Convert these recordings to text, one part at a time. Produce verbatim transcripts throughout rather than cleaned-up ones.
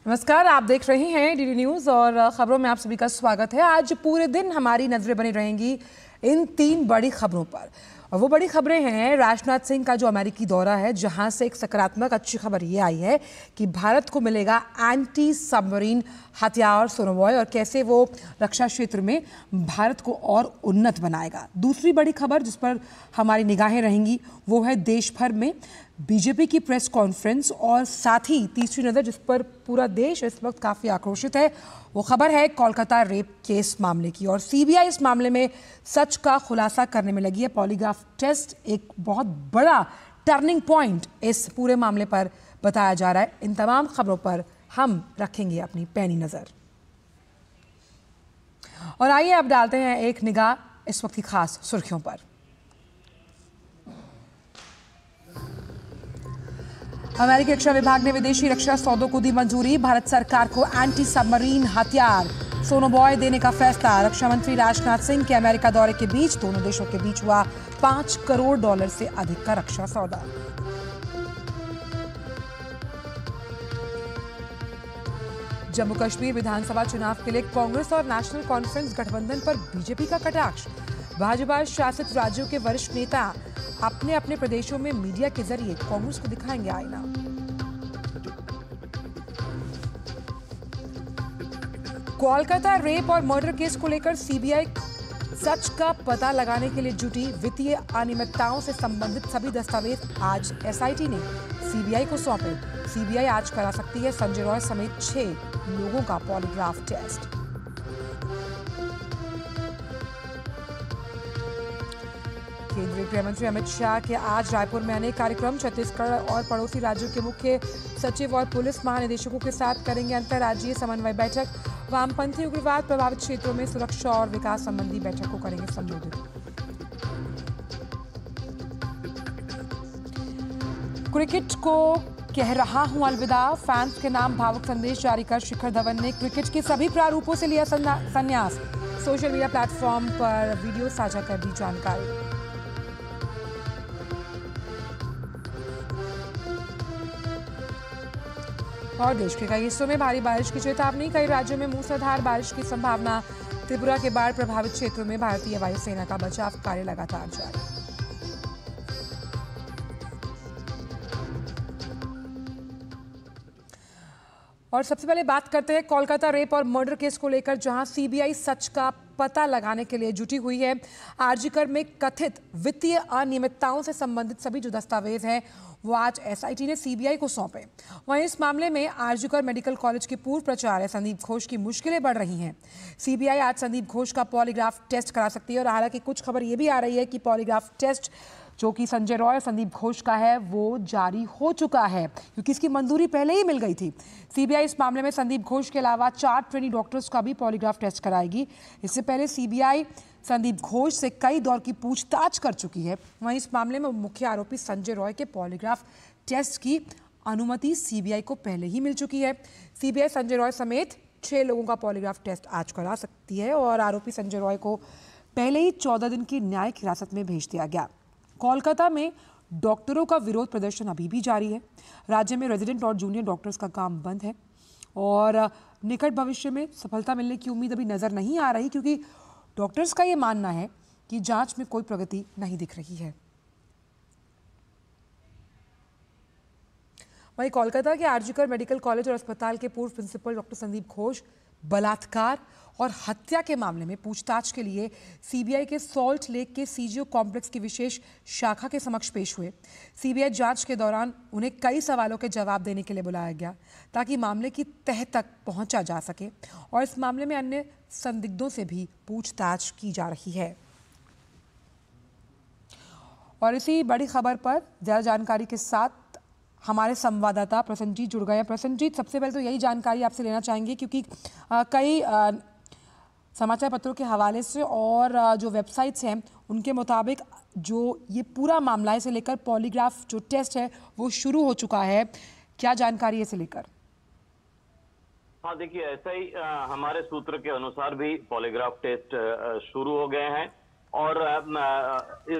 नमस्कार, आप देख रहे हैं डीडी न्यूज और खबरों में आप सभी का स्वागत है। आज पूरे दिन हमारी नजरें बनी रहेंगी इन तीन बड़ी खबरों पर। और वो बड़ी खबरें हैं राजनाथ सिंह का जो अमेरिकी दौरा है, जहां से एक सकारात्मक अच्छी खबर ये आई है कि भारत को मिलेगा एंटी सबमरीन हथियार सोनोबॉय और कैसे वो रक्षा क्षेत्र में भारत को और उन्नत बनाएगा। दूसरी बड़ी खबर जिस पर हमारी निगाहें रहेंगी वो है देश भर में बीजेपी की प्रेस कॉन्फ्रेंस और साथ ही तीसरी नज़र जिस पर पूरा देश इस वक्त काफ़ी आक्रोशित है, वो खबर है कोलकाता रेप केस मामले की। और सीबीआई इस मामले में सच का खुलासा करने में लगी है। पॉलीग्राफ टेस्ट एक बहुत बड़ा टर्निंग पॉइंट इस पूरे मामले पर बताया जा रहा है। इन तमाम खबरों पर हम रखेंगे अपनी पैनी नज़र। और आइए अब डालते हैं एक निगाह इस वक्त की खास सुर्खियों पर। अमेरिकी रक्षा विभाग ने विदेशी रक्षा सौदों को दी मंजूरी। भारत सरकार को एंटी सबमरीन हथियार सोनोबॉय देने का फैसला। रक्षा मंत्री राजनाथ सिंह के अमेरिका दौरे के बीच दोनों देशों के बीच हुआ पांच करोड़ डॉलर से अधिक का रक्षा सौदा। जम्मू कश्मीर विधानसभा चुनाव के लिए कांग्रेस और नेशनल कॉन्फ्रेंस गठबंधन पर बीजेपी का कटाक्ष। भाजपा शासित राज्यों के वरिष्ठ नेता अपने अपने प्रदेशों में मीडिया के जरिए कांग्रेस को दिखाएंगे आईना। कोलकाता रेप और मर्डर केस को लेकर सीबीआई सच का पता लगाने के लिए जुटी। वित्तीय अनियमितताओं से संबंधित सभी दस्तावेज आज एसआईटी ने सीबीआई को सौंपे। सीबीआई आज करा सकती है संजय रॉय समेत छह लोगों का पॉलीग्राफ टेस्ट। केंद्रीय गृह मंत्री अमित शाह के आज रायपुर में अनेक कार्यक्रम। छत्तीसगढ़ और पड़ोसी राज्यों के मुख्य सचिव और पुलिस महानिदेशकों के साथ करेंगे अंतर्राज्यीय समन्वय बैठक। वामपंथी उग्रवाद प्रभावित क्षेत्रों में सुरक्षा और विकास संबंधी बैठक को करेंगे संबोधित। क्रिकेट को कह रहा हूं अलविदा, फैंस के नाम भावुक संदेश जारी कर शिखर धवन ने क्रिकेट के सभी प्रारूपों से लिया संन्यास। सोशल मीडिया प्लेटफॉर्म पर वीडियो साझा कर दी जानकारी। और देश के कई हिस्सों में भारी बारिश की चेतावनी। कई राज्यों में मूसलाधार बारिश की संभावना। त्रिपुरा के बाढ़ प्रभावित क्षेत्रों में भारतीय वायुसेना का बचाव कार्य लगातार जारी। और सबसे पहले बात करते हैं कोलकाता रेप और मर्डर केस को लेकर, जहां सीबीआई सच का पता लगाने के लिए जुटी हुई है। आरजीकर में कथित वित्तीय अनियमितताओं से संबंधित सभी जो दस्तावेज हैं वो आज एसआईटी ने सीबीआई को सौंपे। वहीं इस मामले में आरजीकर मेडिकल कॉलेज के पूर्व प्राचार्य संदीप घोष की मुश्किलें बढ़ रही हैं। सीबीआई आज संदीप घोष का पॉलीग्राफ टेस्ट करा सकती है। और हालांकि कुछ खबर ये भी आ रही है कि पॉलीग्राफ टेस्ट जो कि संजय रॉय और संदीप घोष का है वो जारी हो चुका है, क्योंकि इसकी मंजूरी पहले ही मिल गई थी। सीबीआई इस मामले में संदीप घोष के अलावा चार ट्रेनी डॉक्टर्स का भी पॉलीग्राफ टेस्ट कराएगी। इससे पहले सीबीआई संदीप घोष से कई दौर की पूछताछ कर चुकी है। वहीं इस मामले में मुख्य आरोपी संजय रॉय के पॉलीग्राफ टेस्ट की अनुमति सीबीआई को पहले ही मिल चुकी है। सीबीआई संजय रॉय समेत छह लोगों का पॉलीग्राफ टेस्ट आज करा सकती है और आरोपी संजय रॉय को पहले ही चौदह दिन की न्यायिक हिरासत में भेज दिया गया। कोलकाता में डॉक्टरों का विरोध प्रदर्शन अभी भी जारी है। राज्य में रेजिडेंट और जूनियर डॉक्टर्स का काम बंद है और निकट भविष्य में सफलता मिलने की उम्मीद अभी नजर नहीं आ रही, क्योंकि डॉक्टर्स का ये मानना है कि जांच में कोई प्रगति नहीं दिख रही है। वहीं कोलकाता के आरजीकर मेडिकल कॉलेज और अस्पताल के पूर्व प्रिंसिपल डॉक्टर संदीप घोष बलात्कार और हत्या के मामले में पूछताछ के लिए सीबीआई के सॉल्ट लेक के सीजीओ कॉम्प्लेक्स की विशेष शाखा के समक्ष पेश हुए। सीबीआई जांच के दौरान उन्हें कई सवालों के जवाब देने के लिए बुलाया गया ताकि मामले की तह तक पहुंचा जा सके और इस मामले में अन्य संदिग्धों से भी पूछताछ की जा रही है। और इसी बड़ी खबर पर ज्यादा जानकारी के साथ हमारे संवाददाता प्रसन्नजीत जुड़ गए हैं। प्रसन्नजीत, सबसे पहले तो यही जानकारी आपसे लेना चाहेंगे, क्योंकि आ, कई आ, समाचार पत्रों के हवाले से और आ, जो वेबसाइट्स हैं उनके मुताबिक जो ये पूरा मामला है इसे लेकर पॉलीग्राफ जो टेस्ट है वो शुरू हो चुका है। क्या जानकारी है इसे लेकर? हाँ, देखिए, ऐसा ही आ, हमारे सूत्र के अनुसार भी पॉलीग्राफ टेस्ट आ, शुरू हो गए हैं और आ, इस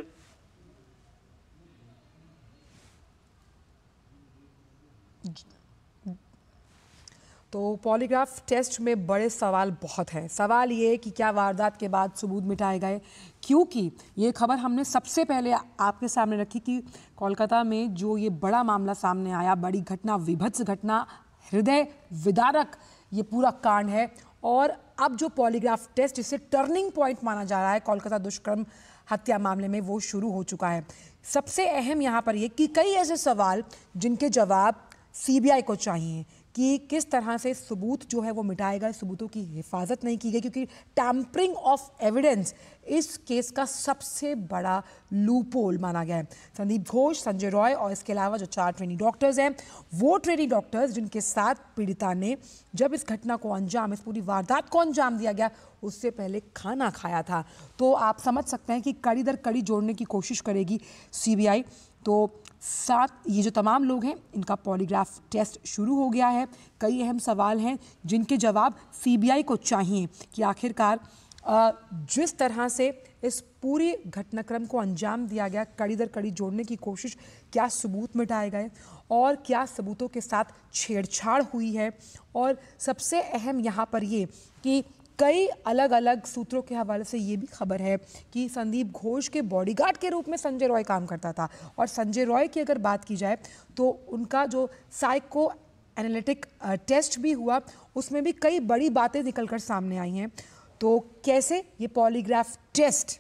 तो पॉलीग्राफ टेस्ट में बड़े सवाल बहुत हैं। सवाल ये कि क्या वारदात के बाद सबूत मिटाए गए, क्योंकि ये खबर हमने सबसे पहले आपके सामने रखी कि कोलकाता में जो ये बड़ा मामला सामने आया, बड़ी घटना, विभत्स घटना, हृदय विदारक ये पूरा कांड है। और अब जो पॉलीग्राफ टेस्ट, जिसे टर्निंग पॉइंट माना जा रहा है कोलकाता दुष्कर्म हत्या मामले में, वो शुरू हो चुका है। सबसे अहम यहाँ पर ये कि कई ऐसे सवाल जिनके जवाब सीबीआई को चाहिए कि किस तरह से सबूत जो है वो मिटाए गए, सबूतों की हिफाजत नहीं की गई, क्योंकि टैम्परिंग ऑफ एविडेंस इस केस का सबसे बड़ा लूपोल माना गया है। संदीप घोष, संजय रॉय और इसके अलावा जो चार ट्रेनी डॉक्टर्स हैं, वो ट्रेनी डॉक्टर्स जिनके साथ पीड़िता ने जब इस घटना को अंजाम, इस पूरी वारदात को अंजाम दिया गया, उससे पहले खाना खाया था। तो आप समझ सकते हैं कि कड़ी दर कड़ी जोड़ने की कोशिश करेगी सीबीआई। तो साथ ये जो तमाम लोग हैं, इनका पॉलीग्राफ टेस्ट शुरू हो गया है। कई अहम सवाल हैं जिनके जवाब सीबीआई को चाहिए कि आखिरकार जिस तरह से इस पूरी घटनाक्रम को अंजाम दिया गया, कड़ी दर कड़ी जोड़ने की कोशिश, क्या सबूत मिटाए गए और क्या सबूतों के साथ छेड़छाड़ हुई है। और सबसे अहम यहाँ पर ये कि कई अलग अलग सूत्रों के हवाले से ये भी खबर है कि संदीप घोष के बॉडीगार्ड के रूप में संजय रॉय काम करता था। और संजय रॉय की अगर बात की जाए तो उनका जो साइको एनालिटिक टेस्ट भी हुआ, उसमें भी कई बड़ी बातें निकलकर सामने आई हैं। तो कैसे ये पॉलीग्राफ टेस्ट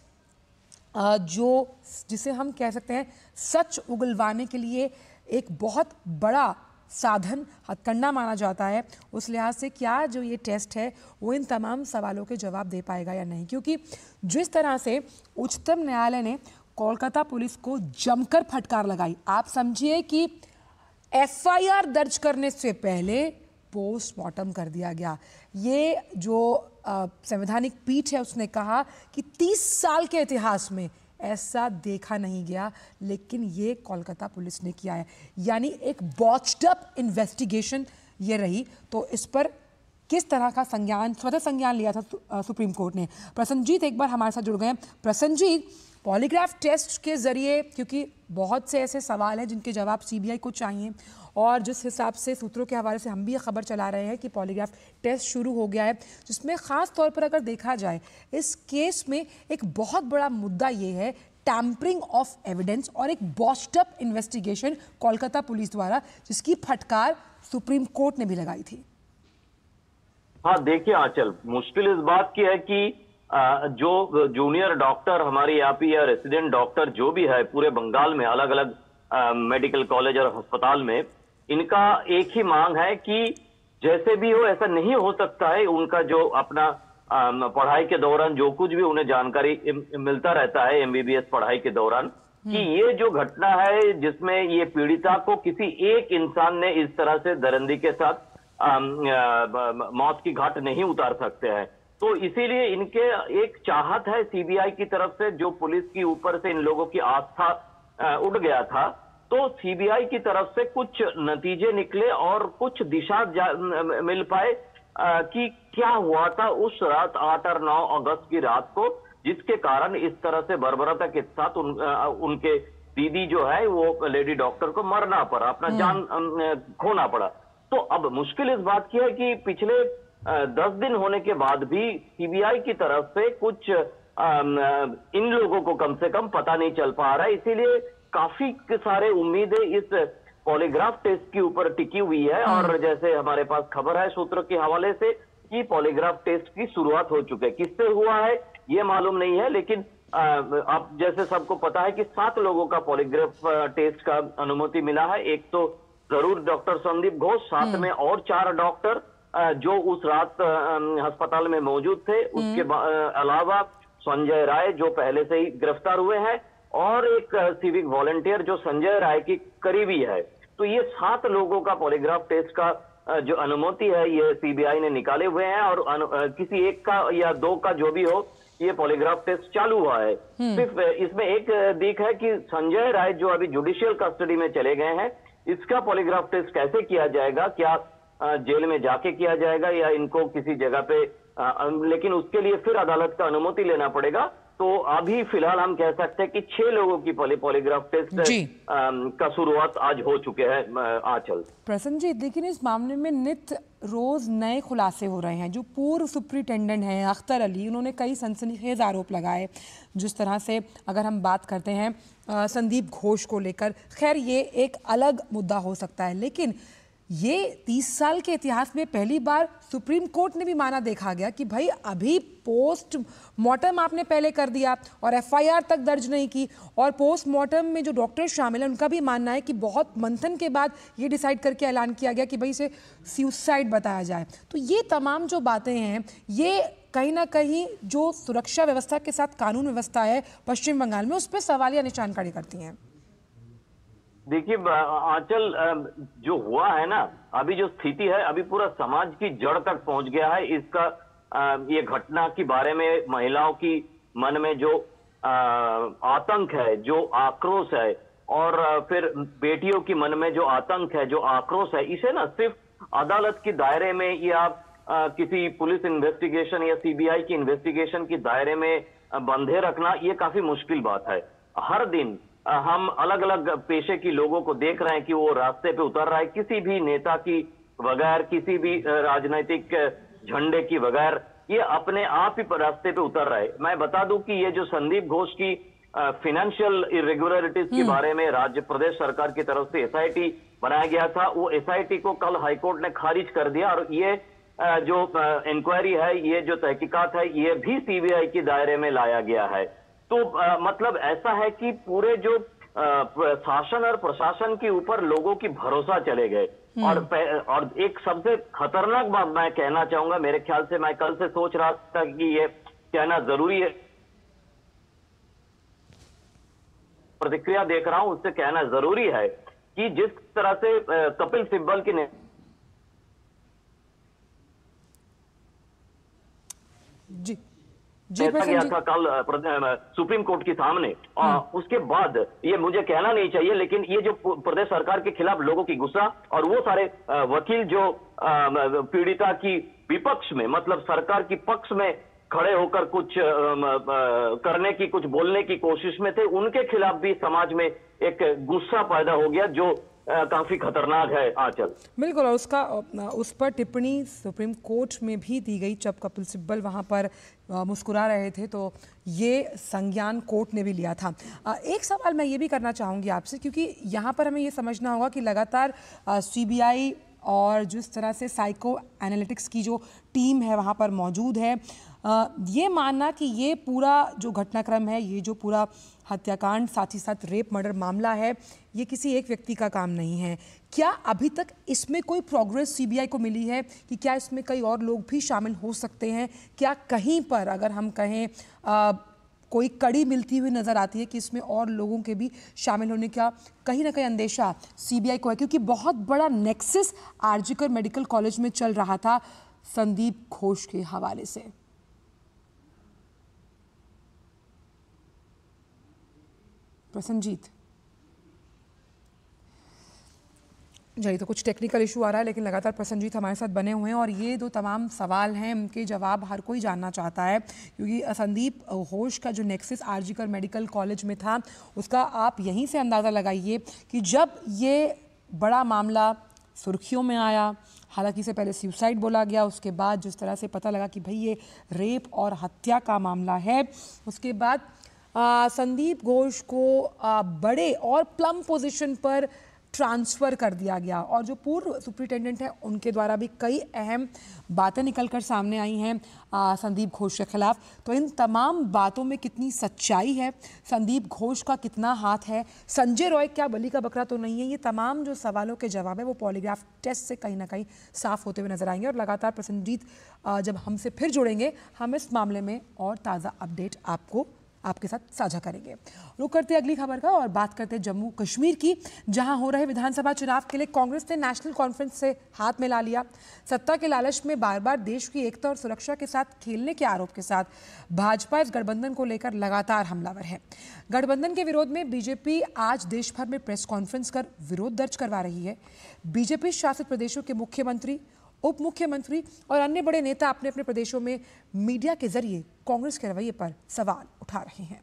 जो जिसे हम कह सकते हैं सच उगलवाने के लिए एक बहुत बड़ा साधन, हथकंडा माना जाता है, उस लिहाज से क्या जो ये टेस्ट है वो इन तमाम सवालों के जवाब दे पाएगा या नहीं। क्योंकि जिस तरह से उच्चतम न्यायालय ने कोलकाता पुलिस को जमकर फटकार लगाई, आप समझिए कि एफआईआर दर्ज करने से पहले पोस्टमार्टम कर दिया गया। ये जो संवैधानिक पीठ है उसने कहा कि तीस साल के इतिहास में ऐसा देखा नहीं गया, लेकिन ये कोलकाता पुलिस ने किया है। यानी एक बॉच्ड अप इन्वेस्टिगेशन ये रही। तो इस पर किस तरह का संज्ञान, स्वतः संज्ञान लिया था सुप्रीम कोर्ट ने। प्रसन्नजीत एक बार हमारे साथ जुड़ गए हैं। प्रसन्नजीत, पॉलीग्राफ टेस्ट के जरिए, क्योंकि बहुत से ऐसे सवाल हैं जिनके जवाब सीबीआई को चाहिए, और जिस हिसाब से सूत्रों के हवाले से हम भी ये खबर चला रहे हैं कि पॉलीग्राफ टेस्ट शुरू हो गया है, जिसमें ख़ास तौर पर अगर देखा जाए इस केस में एक बहुत बड़ा मुद्दा ये है टैम्परिंग ऑफ एविडेंस और एक botched up investigation Kolkata police द्वारा, जिसकी फटकार सुप्रीम कोर्ट ने भी लगाई थी। हाँ देखिए आंचल, मुश्किल इस बात की है कि जो जूनियर डॉक्टर हमारे यहाँ पे या रेसिडेंट डॉक्टर जो भी है पूरे बंगाल में अलग अलग मेडिकल कॉलेज और अस्पताल में, इनका एक ही मांग है कि जैसे भी हो ऐसा नहीं हो सकता है। उनका जो अपना पढ़ाई के दौरान जो कुछ भी उन्हें जानकारी मिलता रहता है एमबीबीएस पढ़ाई के दौरान, कि ये जो घटना है जिसमें ये पीड़िता को किसी एक इंसान ने इस तरह से दरिंदगी के साथ आ, आ, मौत की घाट नहीं उतार सकते हैं। तो इसीलिए इनके एक चाहत है सीबीआई की तरफ से, जो पुलिस की ऊपर से इन लोगों की आस्था उड़ गया था, तो सीबीआई की तरफ से कुछ नतीजे निकले और कुछ दिशा मिल पाए कि क्या हुआ था उस रात आठ और नौ अगस्त की रात को, जिसके कारण इस तरह से बर्बरता के साथ उन, उनके दीदी जो है वो लेडी डॉक्टर को मरना पड़ा, अपना जान खोना पड़ा। तो अब मुश्किल इस बात की है कि पिछले दस दिन होने के बाद भी सीबीआई की तरफ से कुछ इन लोगों को कम से कम पता नहीं चल पा रहा है। इसीलिए काफी सारे उम्मीदें इस पॉलीग्राफ टेस्ट के ऊपर टिकी हुई है। और जैसे हमारे पास खबर है सूत्रों के हवाले से कि पॉलीग्राफ टेस्ट की शुरुआत हो चुकी है। किससे हुआ है ये मालूम नहीं है, लेकिन अब जैसे सबको पता है कि सात लोगों का पॉलीग्राफ टेस्ट का अनुमति मिला है। एक तो जरूर डॉक्टर संदीप घोष, साथ में और चार डॉक्टर जो उस रात अस्पताल में मौजूद थे, उसके अलावा संजय राय जो पहले से ही गिरफ्तार हुए हैं, और एक सिविक वॉलंटियर जो संजय राय की करीबी है। तो ये सात लोगों का पॉलीग्राफ टेस्ट का जो अनुमति है ये सीबीआई ने निकाले हुए हैं, और किसी एक का या दो का जो भी हो ये पॉलीग्राफ टेस्ट चालू हुआ है। सिर्फ इसमें एक दिख है कि संजय राय जो अभी जुडिशियल कस्टडी में चले गए हैं, इसका पॉलीग्राफ टेस्ट कैसे किया जाएगा, क्या जेल में जाके किया जाएगा या इनको किसी जगह पे, आ, लेकिन उसके लिए फिर अदालत का अनुमति लेना पड़ेगा। तो अभी फिलहाल हम कह सकते हैं कि छह लोगों की पॉली पॉलीग्राफ टेस्ट का शुरुआत आज हो चुके हैं आंचल। प्रसन्न जी, लेकिन इस मामले में नित रोज नए खुलासे हो रहे हैं। जो पूर्व सुप्रिंटेंडेंट हैं अख्तर अली, उन्होंने कई सनसनीखेज आरोप लगाए। जिस तरह से अगर हम बात करते हैं आ, संदीप घोष को लेकर, खैर ये एक अलग मुद्दा हो सकता है, लेकिन ये तीस साल के इतिहास में पहली बार सुप्रीम कोर्ट ने भी माना देखा गया कि भाई अभी पोस्ट मॉर्टम आपने पहले कर दिया और एफआईआर तक दर्ज नहीं की, और पोस्ट मॉर्टम में जो डॉक्टर शामिल हैं उनका भी मानना है कि बहुत मंथन के बाद ये डिसाइड करके ऐलान किया गया कि भाई इसे सुसाइड बताया जाए। तो ये तमाम जो बातें हैं, ये कहीं ना कहीं जो सुरक्षा व्यवस्था के साथ कानून व्यवस्था है पश्चिम बंगाल में, उस पर सवालिया निशान खड़े करती हैं। देखिए आंचल, जो हुआ है ना, अभी जो स्थिति है, अभी पूरा समाज की जड़ तक पहुंच गया है। इसका ये घटना के बारे में महिलाओं की मन में जो आतंक है, जो आक्रोश है, और फिर बेटियों की मन में जो आतंक है, जो आक्रोश है, इसे ना सिर्फ अदालत के दायरे में या किसी पुलिस इन्वेस्टिगेशन या सीबीआई की इन्वेस्टिगेशन के दायरे में बंधे रखना, ये काफी मुश्किल बात है। हर दिन हम अलग अलग पेशे की लोगों को देख रहे हैं कि वो रास्ते पे उतर रहा है, किसी भी नेता की बगैर, किसी भी राजनीतिक झंडे की बगैर, ये अपने आप ही रास्ते पे उतर रहा है। मैं बता दूं कि ये जो संदीप घोष की फाइनेंशियल इरेगुलरिटीज के बारे में राज्य प्रदेश सरकार की तरफ से एसआईटी बनाया गया था, वो एसआईटी को कल हाईकोर्ट ने खारिज कर दिया, और ये जो इंक्वायरी है, ये जो तहकीकात है, ये भी सीबीआई के दायरे में लाया गया है। तो आ, मतलब ऐसा है कि पूरे जो आ, शासन और प्रशासन के ऊपर लोगों की भरोसा चले गए। और और एक सबसे खतरनाक बात मैं कहना चाहूंगा, मेरे ख्याल से मैं कल से सोच रहा था कि ये कहना जरूरी है, प्रतिक्रिया देख रहा हूं, उससे कहना जरूरी है कि जिस तरह से कपिल सिब्बल की ने जी जी गया था कल सुप्रीम कोर्ट के सामने, उसके बाद ये मुझे कहना नहीं चाहिए, लेकिन ये जो प्रदेश सरकार के खिलाफ लोगों की गुस्सा, और वो सारे वकील जो पीड़िता की विपक्ष में, मतलब सरकार की पक्ष में खड़े होकर कुछ करने की, कुछ बोलने की कोशिश में थे, उनके खिलाफ भी समाज में एक गुस्सा पैदा हो गया, जो काफी खतरनाक है आंचल। बिल्कुल, और उसका उस पर टिप्पणी सुप्रीम कोर्ट में भी दी गई जब कपिल सिब्बल वहां पर मुस्कुरा रहे थे, तो ये संज्ञान कोर्ट ने भी लिया था। एक सवाल मैं ये भी करना चाहूँगी आपसे, क्योंकि यहाँ पर हमें ये समझना होगा कि लगातार सीबीआई और जिस तरह से साइको एनालिटिक्स की जो टीम है वहाँ पर मौजूद है, ये मानना कि ये पूरा जो घटनाक्रम है, ये जो पूरा हत्याकांड, साथ ही साथ रेप मर्डर मामला है, ये किसी एक व्यक्ति का काम नहीं है। क्या अभी तक इसमें कोई प्रोग्रेस सीबीआई को मिली है कि क्या इसमें कई और लोग भी शामिल हो सकते हैं? क्या कहीं पर अगर हम कहें आ, कोई कड़ी मिलती हुई नज़र आती है कि इसमें और लोगों के भी शामिल होने का कहीं ना कहीं अंदेशा सीबीआई को है? क्योंकि बहुत बड़ा नेक्सस आरजीकर मेडिकल कॉलेज में चल रहा था संदीप घोष के हवाले से। प्रसन्नजीत जी, तो कुछ टेक्निकल इशू आ रहा है, लेकिन लगातार प्रसन्नजीत हमारे साथ बने हुए हैं, और ये दो तमाम सवाल हैं, उनके जवाब हर कोई जानना चाहता है, क्योंकि संदीप घोष का जो नेक्सस आरजीकर मेडिकल कॉलेज में था, उसका आप यहीं से अंदाज़ा लगाइए कि जब ये बड़ा मामला सुर्खियों में आया, हालांकि इसे पहले सुसाइड बोला गया, उसके बाद जिस तरह से पता लगा कि भाई ये रेप और हत्या का मामला है, उसके बाद आ, संदीप घोष को आ, बड़े और प्लम पोजीशन पर ट्रांसफ़र कर दिया गया, और जो पूर्व सुप्रिंटेंडेंट हैं उनके द्वारा भी कई अहम बातें निकलकर सामने आई हैं संदीप घोष के खिलाफ। तो इन तमाम बातों में कितनी सच्चाई है, संदीप घोष का कितना हाथ है, संजय रॉय क्या बलि का बकरा तो नहीं है, ये तमाम जो सवालों के जवाब है वो पॉलीग्राफ टेस्ट से कहीं ना कहीं साफ होते हुए नजर आएंगे। और लगातार प्रसन्नजीत जब हमसे फिर जुड़ेंगे, हम इस मामले में और ताज़ा अपडेट आपको आपके साथ साझा करेंगे। रुक करते अगली खबर का और बात करते जम्मू कश्मीर की, जहां हो रहे विधानसभा चुनाव के लिए कांग्रेस ने नेशनल कॉन्फ्रेंस से हाथ मिला लिया। सत्ता के लालच में बार बार देश की एकता और सुरक्षा के साथ खेलने के आरोप के साथ भाजपा इस गठबंधन को लेकर लगातार हमलावर है। गठबंधन के विरोध में बीजेपी आज देश भर में प्रेस कॉन्फ्रेंस कर विरोध दर्ज करवा रही है। बीजेपी शासित प्रदेशों के मुख्यमंत्री, उप मुख्यमंत्री और अन्य बड़े नेता अपने अपने प्रदेशों में मीडिया के जरिए कांग्रेस के रवैये पर सवाल उठा रहे हैं।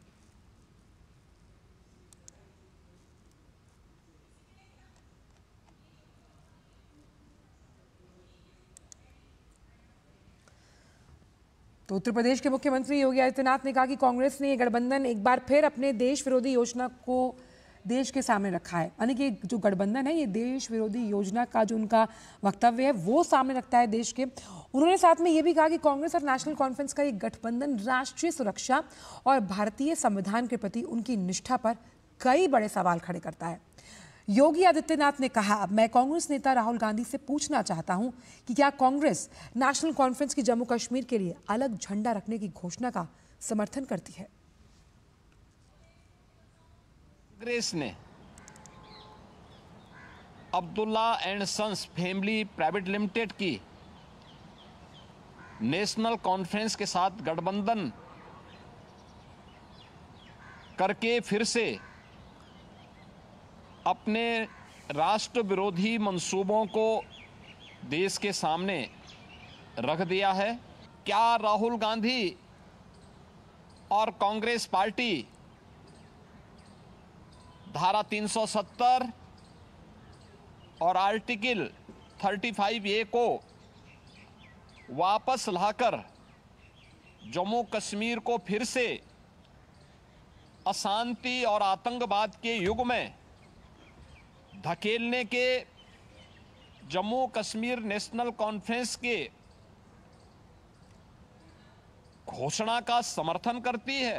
तो उत्तर प्रदेश के मुख्यमंत्री योगी आदित्यनाथ ने कहा कि कांग्रेस ने ये गठबंधन एक बार फिर अपने देश विरोधी योजना को देश के सामने रखा है। यानी कि जो गठबंधन है ये देश विरोधी योजना का जो उनका वक्तव्य है वो सामने रखता है देश के। उन्होंने साथ में ये भी कहा कि कांग्रेस और नेशनल कॉन्फ्रेंस का ये गठबंधन राष्ट्रीय सुरक्षा और भारतीय संविधान के प्रति उनकी निष्ठा पर कई बड़े सवाल खड़े करता है। योगी आदित्यनाथ ने कहा, मैं कांग्रेस नेता राहुल गांधी से पूछना चाहता हूं कि क्या कांग्रेस नेशनल कॉन्फ्रेंस की जम्मू कश्मीर के लिए अलग झंडा रखने की घोषणा का समर्थन करती है। कांग्रेस ने Abdullah and sons family private limited की नेशनल कॉन्फ्रेंस के साथ गठबंधन करके फिर से अपने राष्ट्र विरोधी मंसूबों को देश के सामने रख दिया है। क्या राहुल गांधी और कांग्रेस पार्टी धारा तीन सौ सत्तर और आर्टिकल पैंतीस ए को वापस लाकर जम्मू कश्मीर को फिर से अशांति और आतंकवाद के युग में धकेलने के जम्मू कश्मीर नेशनल कॉन्फ्रेंस के घोषणा का समर्थन करती है?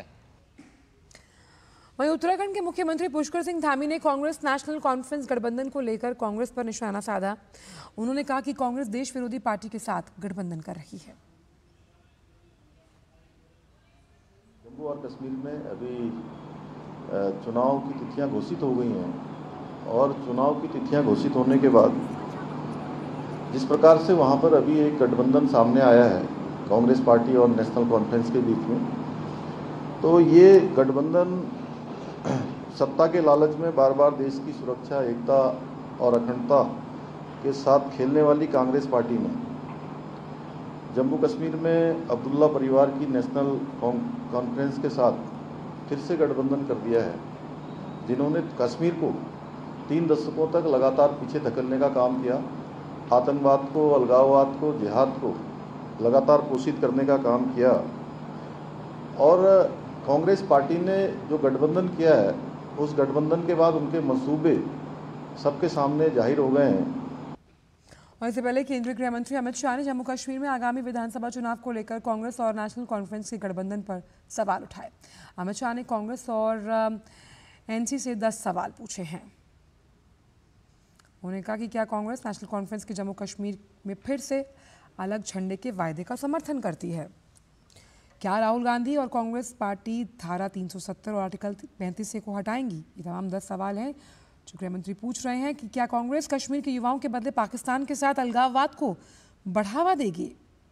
वहीं उत्तराखंड के मुख्यमंत्री पुष्कर सिंह धामी ने कांग्रेस नेशनल कॉन्फ्रेंस गठबंधन को लेकर कांग्रेस पर निशाना साधा। उन्होंने कहा कि कांग्रेस देश विरोधी पार्टी के साथ गठबंधन कर रही है। जम्मू और कश्मीर में अभी चुनाव की तिथियां घोषित हो गई हैं और चुनाव की तिथियां घोषित होने के बाद जिस प्रकार से वहां पर अभी एक गठबंधन सामने आया है कांग्रेस पार्टी और नेशनल कॉन्फ्रेंस के बीच में, तो ये गठबंधन सत्ता के लालच में बार बार देश की सुरक्षा, एकता और अखंडता के साथ खेलने वाली कांग्रेस पार्टी ने जम्मू कश्मीर में अब्दुल्ला परिवार की नेशनल कॉन्फ्रेंस के साथ फिर से गठबंधन कर दिया है, जिन्होंने कश्मीर को तीन दशकों तक लगातार पीछे धकेलने का काम किया, आतंकवाद को, अलगाववाद को, जिहाद को लगातार पोषित करने का काम किया। और कांग्रेस पार्टी ने जो गठबंधन किया है उस गठबंधन के बाद उनके मंसूबे सबके सामने जाहिर हो गए हैं। और इससे पहले केंद्रीय गृह मंत्री अमित शाह ने जम्मू कश्मीर में आगामी विधानसभा चुनाव को लेकर कांग्रेस और नेशनल कॉन्फ्रेंस के गठबंधन पर सवाल उठाए। अमित शाह ने कांग्रेस और एनसी से दस सवाल पूछे हैं। उन्होंने कहा कि क्या कांग्रेस नेशनल कॉन्फ्रेंस की जम्मू कश्मीर में फिर से अलग झंडे के वायदे का समर्थन करती है? क्या राहुल गांधी और कांग्रेस पार्टी धारा तीन सौ सत्तर और आर्टिकल पैंतीस ए को हटाएंगी? ये तमाम दस सवाल हैं जो गृह मंत्री पूछ रहे हैं कि क्या कांग्रेस कश्मीर के युवाओं के बदले पाकिस्तान के साथ अलगाववाद को बढ़ावा देगी?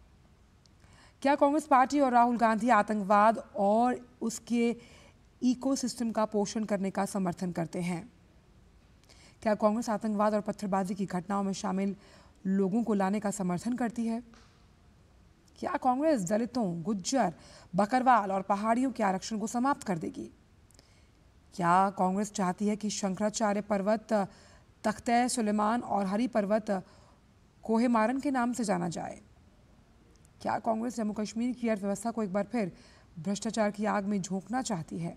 क्या कांग्रेस पार्टी और राहुल गांधी आतंकवाद और उसके इकोसिस्टम का पोषण करने का समर्थन करते हैं? क्या कांग्रेस आतंकवाद और पत्थरबाजी की घटनाओं में शामिल लोगों को लाने का समर्थन करती है? क्या कांग्रेस दलितों, गुज्जर, बकरवाल और पहाड़ियों के आरक्षण को समाप्त कर देगी? क्या कांग्रेस चाहती है कि शंकराचार्य पर्वत तख्ते सुलेमान और हरी पर्वत कोहे मारन के नाम से जाना जाए? क्या कांग्रेस जम्मू कश्मीर की अर्थव्यवस्था को एक बार फिर भ्रष्टाचार की आग में झोंकना चाहती है?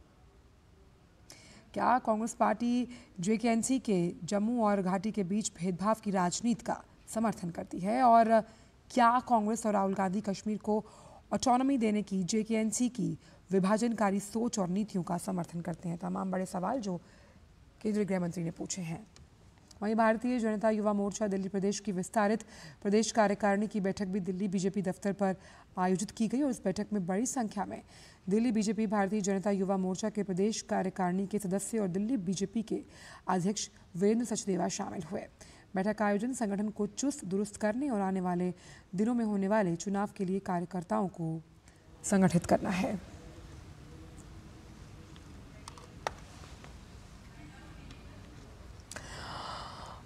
क्या कांग्रेस पार्टी जेकेएनसी के जम्मू और घाटी के बीच भेदभाव की राजनीति का समर्थन करती है? और क्या कांग्रेस और राहुल गांधी कश्मीर को ऑटोनॉमी देने की जेकेएनसी की विभाजनकारी सोच और नीतियों का समर्थन करते हैं? तमाम बड़े सवाल जो केंद्रीय गृह मंत्री ने पूछे हैं। वहीं भारतीय जनता युवा मोर्चा दिल्ली प्रदेश की विस्तारित प्रदेश कार्यकारिणी की बैठक भी दिल्ली बीजेपी दफ्तर पर आयोजित की गई और इस बैठक में बड़ी संख्या में दिल्ली बीजेपी भारतीय जनता युवा मोर्चा के प्रदेश कार्यकारिणी के सदस्य और दिल्ली बीजेपी के अध्यक्ष वीरेंद्र सचदेवा शामिल हुए। बैठक का आयोजन संगठन को चुस्त दुरुस्त करने और आने वाले दिनों में होने वाले चुनाव के लिए कार्यकर्ताओं को संगठित करना है।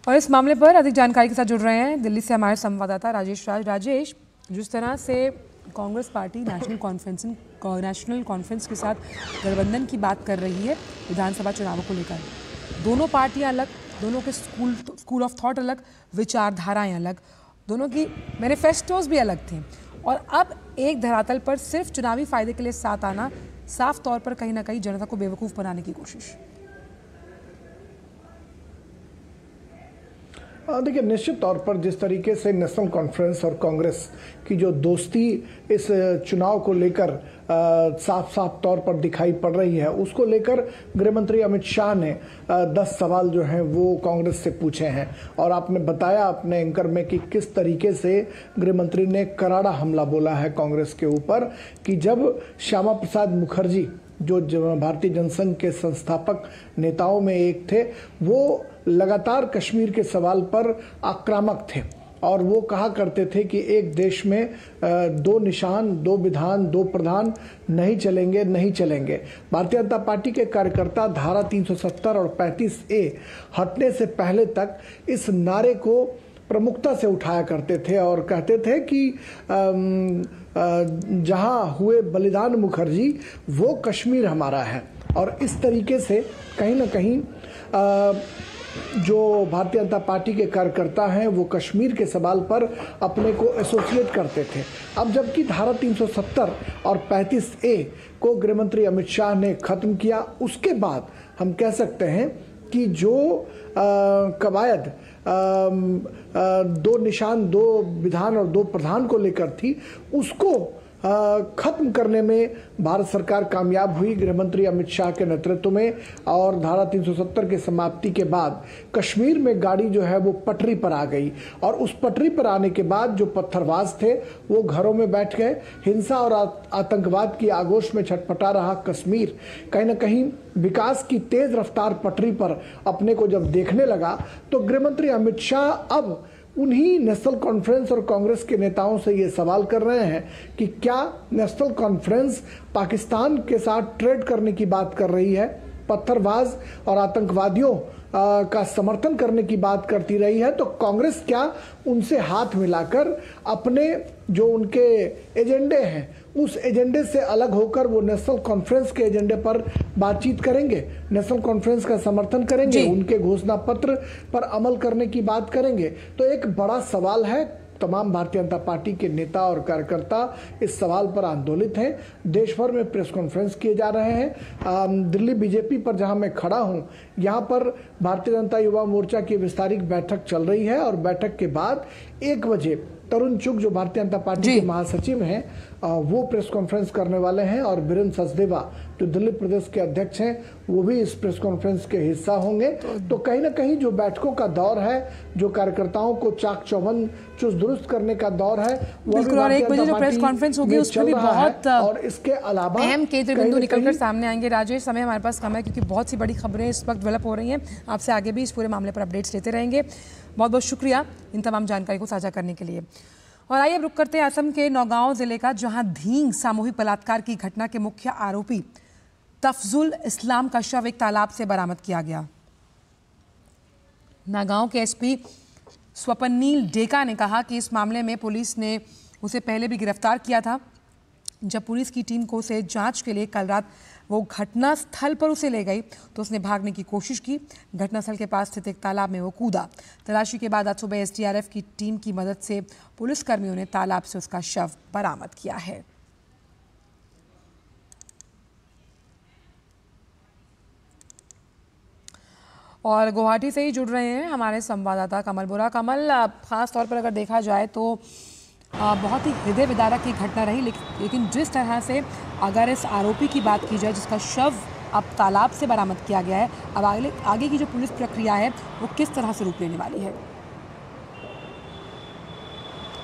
और इस मामले पर अधिक जानकारी के साथ जुड़ रहे हैं दिल्ली से हमारे संवाददाता राजेश राज। राजेश, जिस तरह से कांग्रेस पार्टी नेशनल कॉन्फ्रेंस नेशनल कॉन्फ्रेंस के साथ गठबंधन की बात कर रही है विधानसभा चुनावों को लेकर, दोनों पार्टियां अलग, दोनों के स्कूल स्कूल ऑफ थॉट अलग, विचारधाराएं अलग, दोनों की मैनिफेस्टोज भी अलग थी, और अब एक धरातल पर सिर्फ चुनावी फायदे के लिए साथ आना साफ तौर पर कहीं ना कहीं जनता को बेवकूफ़ बनाने की कोशिश। देखिए, निश्चित तौर पर जिस तरीके से नेशनल कॉन्फ्रेंस और कांग्रेस की जो दोस्ती इस चुनाव को लेकर साफ साफ तौर पर दिखाई पड़ रही है, उसको लेकर गृहमंत्री अमित शाह ने दस सवाल जो हैं वो कांग्रेस से पूछे हैं। और आपने बताया अपने एंकर में कि किस तरीके से गृहमंत्री ने करारा हमला बोला है कांग्रेस के ऊपर, कि जब श्यामा प्रसाद मुखर्जी जो भारतीय जनसंघ के संस्थापक नेताओं में एक थे, वो लगातार कश्मीर के सवाल पर आक्रामक थे और वो कहा करते थे कि एक देश में दो निशान, दो विधान, दो प्रधान नहीं चलेंगे नहीं चलेंगे। भारतीय जनता पार्टी के कार्यकर्ता धारा तीन सौ सत्तर और पैंतीस ए हटने से पहले तक इस नारे को प्रमुखता से उठाया करते थे और कहते थे कि जहां हुए बलिदान मुखर्जी वो कश्मीर हमारा है। और इस तरीके से कहीं ना कहीं जो भारतीय जनता पार्टी के कार्यकर्ता हैं वो कश्मीर के सवाल पर अपने को एसोसिएट करते थे। अब जबकि धारा तीन सौ सत्तर और पैंतीस ए को गृहमंत्री अमित शाह ने खत्म किया, उसके बाद हम कह सकते हैं कि जो कवायद दो निशान, दो विधान और दो प्रधान को लेकर थी, उसको खत्म करने में भारत सरकार कामयाब हुई गृहमंत्री अमित शाह के नेतृत्व में। और धारा तीन सौ सत्तर के समाप्ति के बाद कश्मीर में गाड़ी जो है वो पटरी पर आ गई और उस पटरी पर आने के बाद जो पत्थरबाज थे वो घरों में बैठ गए। हिंसा और आतंकवाद की आगोश में छटपटा रहा कश्मीर कहीं ना कहीं विकास की तेज रफ्तार पटरी पर अपने को जब देखने लगा, तो गृहमंत्री अमित शाह अब उन्हीं नेशनल कॉन्फ्रेंस और कांग्रेस के नेताओं से ये सवाल कर रहे हैं कि क्या नेशनल कॉन्फ्रेंस पाकिस्तान के साथ ट्रेड करने की बात कर रही है, पत्थरबाज और आतंकवादियों का समर्थन करने की बात करती रही है, तो कांग्रेस क्या उनसे हाथ मिलाकर अपने जो उनके एजेंडे हैं उस एजेंडे से अलग होकर वो नेशनल कॉन्फ्रेंस के एजेंडे पर बातचीत करेंगे, नेशनल कॉन्फ्रेंस का समर्थन करेंगे, उनके घोषणा पत्र पर अमल करने की बात करेंगे? तो एक बड़ा सवाल है। तमाम भारतीय जनता पार्टी के नेता और कार्यकर्ता इस सवाल पर आंदोलित हैं। देश भर में प्रेस कॉन्फ्रेंस किए जा रहे हैं। दिल्ली बीजेपी पर जहां मैं खड़ा हूं, यहां पर भारतीय जनता युवा मोर्चा की विस्तारित बैठक चल रही है और बैठक के बाद एक बजे तरुण चुग जो भारतीय जनता पार्टी के महासचिव हैं वो प्रेस कॉन्फ्रेंस करने वाले हैं और बीरेंद्र सचदेवा जो दिल्ली प्रदेश के अध्यक्ष हैं वो भी इस प्रेस कॉन्फ्रेंस के हिस्सा होंगे। तो, तो कहीं ना कहीं जो बैठकों का दौर है, जो कार्यकर्ताओं को चाक चौबंद चुस्त दुरुस्त करने का दौर है, वो बिल्कुल। और एक बजे जो प्रेस कॉन्फ्रेंस होगी उसमें भी बहुत और इसके अलावा अहम केंद्र बिंदु निकलकर सामने आएंगे। राजेश, समय हमारे पास कम है क्योंकि बहुत सी बड़ी खबरें इस वक्त डेवलप हो रही हैं। आपसे आगे भी इस पूरे मामले पर अपडेट्स लेते रहेंगे। बहुत बहुत शुक्रिया इन तमाम जानकारी को साझा करने के लिए। और आइए अब रुक करते हैं असम के नौगांव जिले का, जहां धींग सामूहिक बलात्कार की घटना के मुख्य आरोपी तफजुल इस्लाम का शव एक तालाब से बरामद किया गया। नौगांव के एसपी स्वपनील डेका ने कहा कि इस मामले में पुलिस ने उसे पहले भी गिरफ्तार किया था। जब पुलिस की टीम को उसे जांच के लिए कल रात वो घटना स्थल पर उसे ले गई तो उसने भागने की कोशिश की। घटनास्थल के पास स्थित एक तालाब में वो कूदा। तलाशी के बाद आज सुबह एसडीआरएफ की टीम की मदद से पुलिसकर्मियों ने तालाब से उसका शव बरामद किया है। और गुवाहाटी से ही जुड़ रहे हैं हमारे संवाददाता कमल बोरा। कमल, खास तौर पर अगर देखा जाए तो आ, बहुत ही हृदय विदारक की घटना रही, लेकिन लेकिन जिस तरह से अगर इस आरोपी की बात की जाए जिसका शव अब तालाब से बरामद किया गया है, अब आगे आगे की जो पुलिस प्रक्रिया है वो किस तरह से रूप लेने वाली है?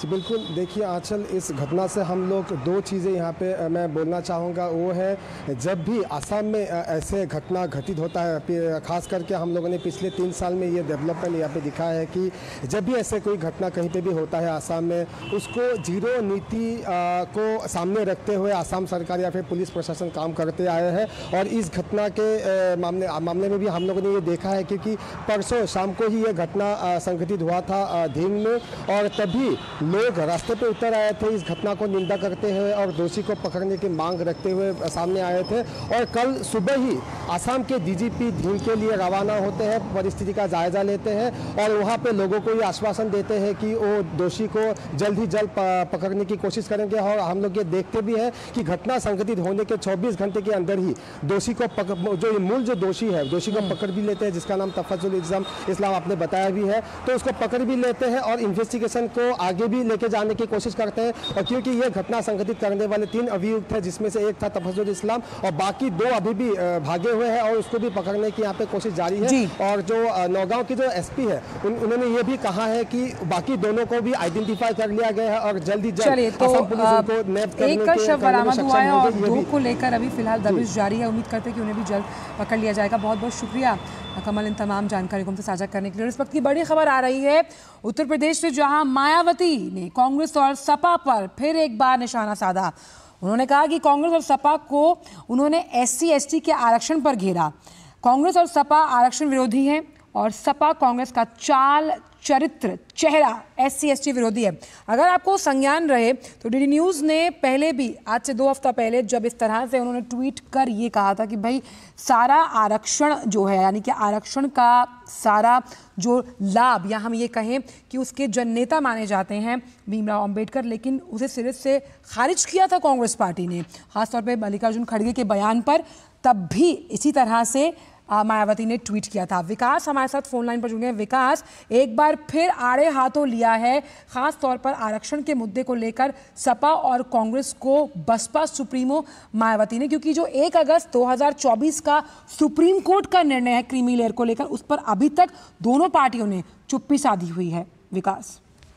जी बिल्कुल, देखिए आंचल, इस घटना से हम लोग दो चीज़ें यहाँ पे मैं बोलना चाहूँगा। वो है, जब भी असम में ऐसे घटना घटित होता है, खास करके हम लोगों ने पिछले तीन साल में ये डेवलपमेंट यहाँ पे दिखा है कि जब भी ऐसे कोई घटना कहीं पे भी होता है असम में, उसको जीरो नीति को सामने रखते हुए असम सरकार या फिर पुलिस प्रशासन काम करते आए हैं। और इस घटना के मामले मामले में भी हम लोगों ने ये देखा है, क्योंकि परसों शाम को ही ये घटना संघटित हुआ था ढींग में, और तभी लोग रास्ते पे उतर आए थे इस घटना को निंदा करते हुए और दोषी को पकड़ने की मांग रखते हुए सामने आए थे। और कल सुबह ही असम के डीजीपी ढींग के लिए रवाना होते हैं, परिस्थिति का जायजा लेते हैं और वहाँ पे लोगों को ये आश्वासन देते हैं कि वो दोषी को जल्द ही जल्द पकड़ने की कोशिश करेंगे। और हम लोग ये देखते भी हैं कि घटना संघटित होने के चौबीस घंटे के अंदर ही दोषी को पकड़, जो मूल जो दोषी है, दोषी को पकड़ भी लेते हैं, जिसका नाम तफजुल इस्लाम इस्लाम आपने बताया भी है, तो उसको पकड़ भी लेते हैं और इन्वेस्टिगेशन को आगे भी लेके जाने की कोशिश करते हैं। और क्योंकि ये घटना संघटित करने वाले तीन अभियुक्त हैं, जिसमें से एक था तफजुल इस्लाम और बाकी दो अभी भी भागे हुए हैं और उसको भी पकड़ने की यहाँ पे कोशिश जारी है। और जो नौगांव की जो एसपी है, उन, उन्होंने ये भी कहा है कि बाकी दोनों को भी आइडेंटिफाई कर लिया गया है और जल्दी जल्द तो असम पुलिस उनको नैप करने एक का शव बरामद हुआ है और दो भी को लेकर अभी फिलहाल दबिश जारी है। उम्मीद करते हैं कि उन्हें भी जल्द पकड़ लिया जाएगा। बहुत बहुत शुक्रिया कमल इन तमाम जानकारी को हमसे साझा करने के लिए। इस वक्त की बड़ी खबर आ रही है उत्तर प्रदेश से, जहां मायावती ने कांग्रेस और सपा पर फिर एक बार निशाना साधा। उन्होंने कहा कि कांग्रेस और सपा को उन्होंने एससी एसटी के आरक्षण पर घेरा। कांग्रेस और सपा आरक्षण विरोधी हैं और सपा कांग्रेस का चाल चरित्र चेहरा एससी एसटी विरोधी है। अगर आपको संज्ञान रहे तो डीडी न्यूज़ ने पहले भी, आज से दो हफ्ता पहले, जब इस तरह से उन्होंने ट्वीट कर ये कहा था कि भाई सारा आरक्षण जो है, यानी कि आरक्षण का सारा जो लाभ, या हम ये कहें कि उसके जननेता माने जाते हैं भीमराव अंबेडकर, लेकिन उसे सिरे से खारिज किया था कांग्रेस पार्टी ने, खासतौर पर मल्लिकार्जुन खड़गे के बयान पर। तब भी इसी तरह से मायावती ने ट्वीट किया था। विकास हमारे साथ फोन लाइन पर जुड़ गए। विकास, एक बार फिर आड़े हाथों लिया है खास तौर पर आरक्षण के मुद्दे को लेकर सपा और कांग्रेस को बसपा सुप्रीमो मायावती ने, क्योंकि जो एक अगस्त दो हज़ार चौबीस का सुप्रीम कोर्ट का निर्णय है क्रीमी लेयर को लेकर, उस पर अभी तक दोनों पार्टियों ने चुप्पी साधी हुई है। विकास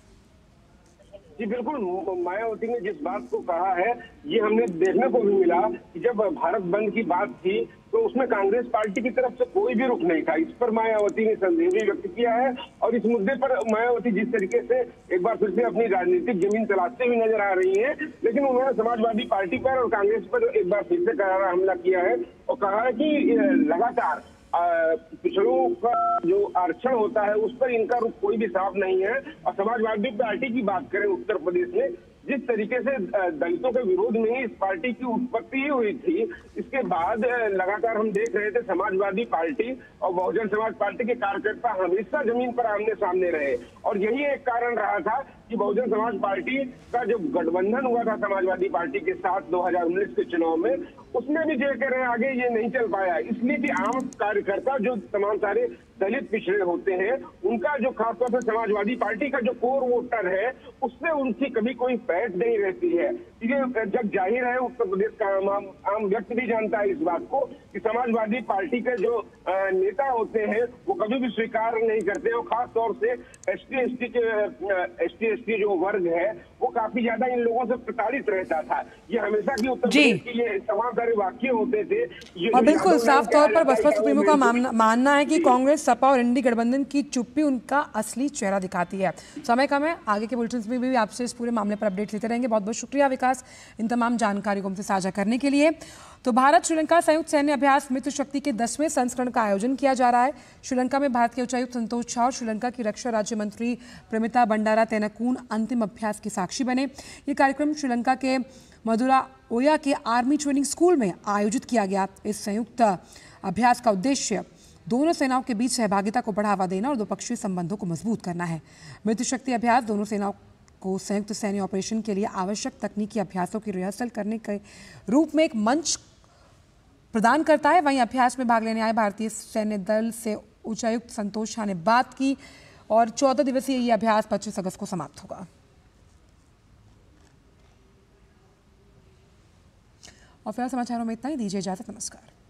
जी बिल्कुल, मायावती ने जिस बात को कहा है ये हमने देखने को भी मिला कि जब भारत बंद की बात थी तो उसमें कांग्रेस पार्टी की तरफ से कोई भी रुख नहीं था। इस पर मायावती ने संदेह भी व्यक्त किया है और इस मुद्दे पर मायावती जिस तरीके से एक बार फिर से अपनी राजनीतिक जमीन तलाशते हुए नजर आ रही है, लेकिन उन्होंने समाजवादी पार्टी पर और कांग्रेस पर एक बार फिर से करारा हमला किया है और कहा है कि लगातार पिछड़ों का जो आरक्षण होता है उस पर इनका रुख कोई भी साफ नहीं है। और समाजवादी पार्टी की बात करें उत्तर प्रदेश में, जिस तरीके से दलितों के विरोध में ही इस पार्टी की उत्पत्ति ही हुई थी, इसके बाद लगातार हम देख रहे थे समाजवादी पार्टी और बहुजन समाज पार्टी के कार्यकर्ता हमेशा जमीन पर आमने सामने रहे। और यही एक कारण रहा था कि बहुजन समाज पार्टी का जो गठबंधन हुआ था समाजवादी पार्टी के साथ दो हज़ार उन्नीस के चुनाव में, उसमें भी जो कह रहे हैं आगे ये नहीं चल पाया, इसलिए कि आम कार्यकर्ता जो तमाम सारे दलित पिछड़े होते हैं, उनका जो खासतौर से समाजवादी पार्टी का जो कोर वोटर है, उससे उनकी कभी कोई पैठ नहीं रहती है। ये जब जाहिर है, उत्तर प्रदेश का आम आम व्यक्ति भी जानता है इस बात को कि समाजवादी पार्टी के जो नेता होते हैं वो कभी भी स्वीकार नहीं करते और खास तौर से एस टी एस टी के एस टी एस टी जो वर्ग है वो काफी ज्यादा इन लोगों से प्रताड़ित रहता था। ये हमेशा की उत्तर प्रदेश की ये तमाम सारे वाक्य होते थे। और बिल्कुल साफ तौर पर बसपा सुप्रीमो का मानना है कि कांग्रेस, सपा और इंडी गठबंधन की चुप्पी उनका असली चेहरा दिखाती है। समय कम है, आगे के बुलेटिन में भी आपसे इस पूरे मामले पर अपडेट लेते रहेंगे। बहुत बहुत शुक्रिया विकास इन तमाम जानकारी को हमसे साझा करने के लिए। तो भारत श्रीलंका संयुक्त सैन्य अभ्यास मित्र शक्ति के दसवें संस्करण का आयोजन किया जा रहा है। श्रीलंका में भारत के उच्चायुक्त संतोष झा और श्रीलंका की रक्षा राज्य मंत्री प्रमिता बंडारा तेनाकून अंतिम अभ्यास के साक्षी बने। ये कार्यक्रम श्रीलंका के मदुरा ओया के आर्मी ट्रेनिंग स्कूल में आयोजित किया गया। इस संयुक्त अभ्यास का उद्देश्य दोनों सेनाओं के बीच सहभागिता को बढ़ावा देना और द्विपक्षीय संबंधों को मजबूत करना है। मित्र शक्ति अभ्यास दोनों सेनाओं को संयुक्त सैन्य ऑपरेशन के लिए आवश्यक तकनीकी अभ्यासों की रिहर्सल करने के रूप में एक मंच प्रदान करता है। वहीं अभ्यास में भाग लेने आए भारतीय सैन्य दल से उच्चायुक्त संतोष झा ने बात की और चौदह दिवसीय ये अभ्यास पच्चीस अगस्त को समाप्त होगा। और फिलहाल समाचारों में इतना ही, दीजिए इजाजत, नमस्कार।